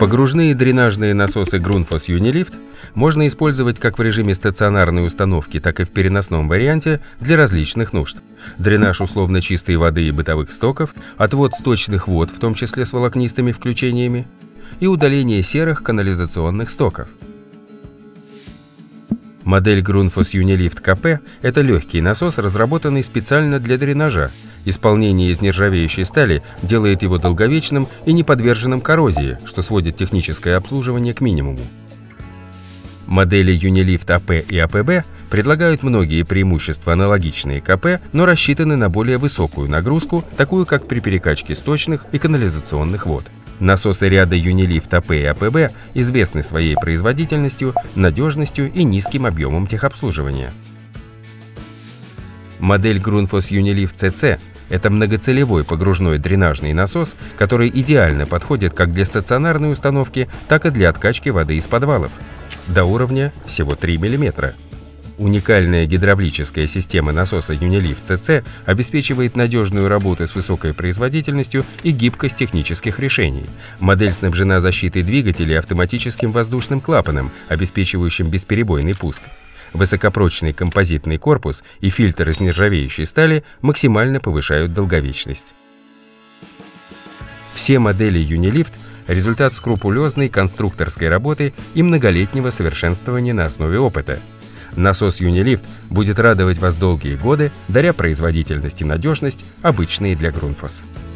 Погружные дренажные насосы Grundfos Unilift можно использовать как в режиме стационарной установки, так и в переносном варианте для различных нужд. Дренаж условно чистой воды и бытовых стоков, отвод сточных вод, в том числе с волокнистыми включениями, и удаление серых канализационных стоков. Модель Grundfos Unilift KP – это легкий насос, разработанный специально для дренажа. Исполнение из нержавеющей стали делает его долговечным и не подверженным коррозии, что сводит техническое обслуживание к минимуму. Модели Unilift AP и APB предлагают многие преимущества, аналогичные КП, но рассчитаны на более высокую нагрузку, такую как при перекачке сточных и канализационных вод. Насосы ряда Unilift AP и APB известны своей производительностью, надежностью и низким объемом техобслуживания. Модель Grundfos Unilift CC – это многоцелевой погружной дренажный насос, который идеально подходит как для стационарной установки, так и для откачки воды из подвалов. До уровня всего 3 мм. Уникальная гидравлическая система насоса Unilift CC обеспечивает надежную работу с высокой производительностью и гибкость технических решений. Модель снабжена защитой двигателя и автоматическим воздушным клапаном, обеспечивающим бесперебойный пуск. Высокопрочный композитный корпус и фильтр из нержавеющей стали максимально повышают долговечность. Все модели Unilift – результат скрупулезной конструкторской работы и многолетнего совершенствования на основе опыта. Насос Unilift будет радовать вас долгие годы, даря производительность и надежность, обычные для Grundfos.